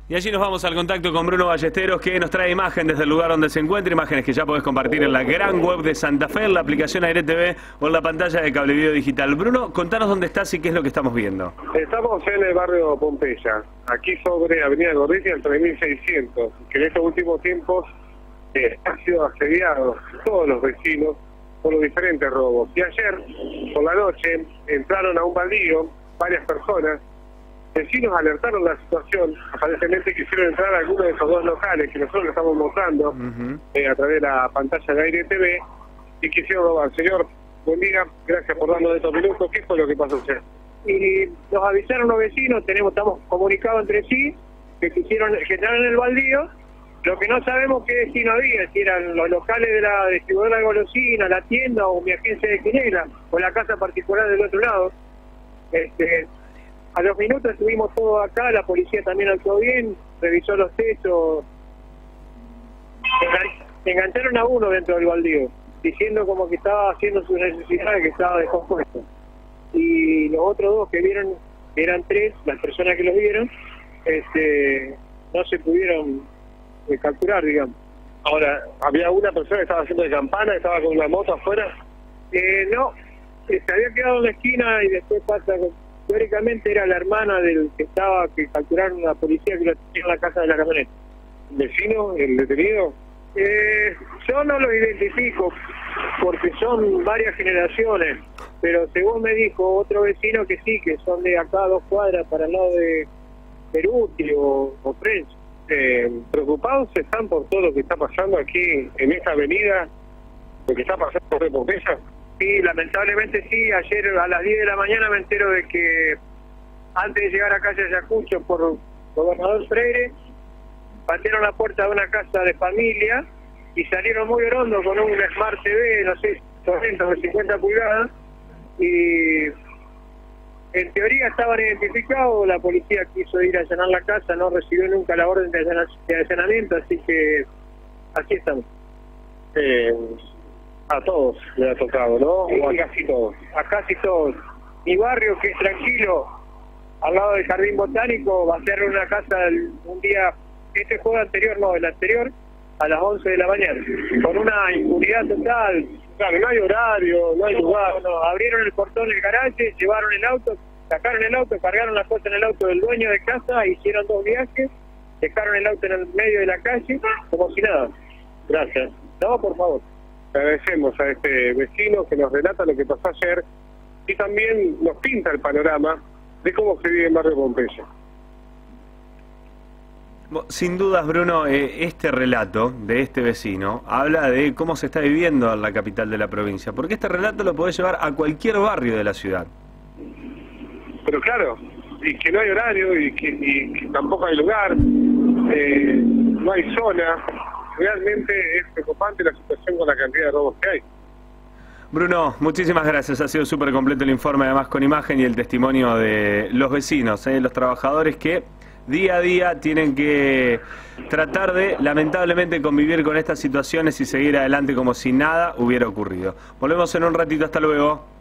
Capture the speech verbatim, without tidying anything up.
Y allí nos vamos al contacto con Bruno Ballesteros, que nos trae imagen desde el lugar donde se encuentra, imágenes que ya podés compartir en la gran web de Santa Fe, en la aplicación Aire T V o en la pantalla de Cablevideo Digital. Bruno, contanos dónde estás y qué es lo que estamos viendo. Estamos en el barrio Pompeya, aquí sobre Avenida Gorriti, al tres mil seiscientos, que en estos últimos tiempos eh, han sido asediados todos los vecinos por los diferentes robos. Y ayer, por la noche, entraron a un baldío varias personas. Vecinos alertaron la situación, aparentemente quisieron entrar a algunos de esos dos locales que nosotros le estamos mostrando uh-huh. eh, a través de la pantalla de Aire T V y quisieron robar. Señor, buen día, gracias por darnos estos minutos. ¿Qué fue lo que pasó ayer? Y nos avisaron los vecinos, tenemos estamos comunicados entre sí, que quisieron que entraron en el baldío. Lo que no sabemos qué destino había, si eran los locales de la distribuidora de golosina, la tienda o mi agencia de quinela, o la casa particular del otro lado. Este... A los minutos estuvimos todos acá, la policía también actuó bien, revisó los techos. Engancharon a uno dentro del baldío, diciendo como que estaba haciendo sus necesidades, que estaba descompuesto. Y los otros dos que vieron, eran tres, las personas que los vieron, este, no se pudieron eh, capturar, digamos. Ahora, ¿había una persona que estaba haciendo de campana, estaba con una moto afuera? Eh, no, se había quedado en la esquina y después pasa con... Teóricamente era la hermana del que estaba, que capturaron a la policía que lo tenía en la casa de la camioneta. ¿Vecino, el detenido? Eh, yo no lo identifico, porque son varias generaciones, pero según me dijo otro vecino que sí, que son de acá a dos cuadras para el lado de Peruti o, o French. Eh, ¿Preocupados están por todo lo que está pasando aquí en esta avenida, lo que está pasando en Pompeya? Sí, lamentablemente sí. Ayer a las diez de la mañana me entero de que antes de llegar a calle Ayacucho por Gobernador Freire, patearon la puerta de una casa de familia y salieron muy orondo con un Smart T V, no sé, cuarenta o cincuenta pulgadas, y en teoría estaban identificados. La policía quiso ir a allanar la casa, no recibió nunca la orden de, allana, de allanamiento, así que aquí estamos. Eh... A todos le ha tocado, ¿no? Sí, o a casi todos. A casi todos. Mi barrio, que es tranquilo, al lado del Jardín Botánico, va a ser una casa el, un día, este juego anterior, no, el anterior, a las once de la mañana, con una impunidad total. Claro, no hay horario, no hay no, lugar. No, no, abrieron el portón del garaje, llevaron el auto, sacaron el auto, cargaron la cosa en el auto del dueño de casa, hicieron dos viajes, dejaron el auto en el medio de la calle, como si nada. Gracias. No, por favor. Agradecemos a este vecino que nos relata lo que pasó ayer y también nos pinta el panorama de cómo se vive en barrio Pompeya. Sin dudas, Bruno, eh, este relato de este vecino habla de cómo se está viviendo en la capital de la provincia, porque este relato lo podés llevar a cualquier barrio de la ciudad. Pero claro, y que no hay horario y que, y que tampoco hay lugar, eh, no hay zona. Realmente es preocupante la situación con la cantidad de robos que hay. Bruno, muchísimas gracias. Ha sido súper completo el informe, además con imagen y el testimonio de los vecinos, eh, los trabajadores que día a día tienen que tratar de, lamentablemente, convivir con estas situaciones y seguir adelante como si nada hubiera ocurrido. Volvemos en un ratito. Hasta luego.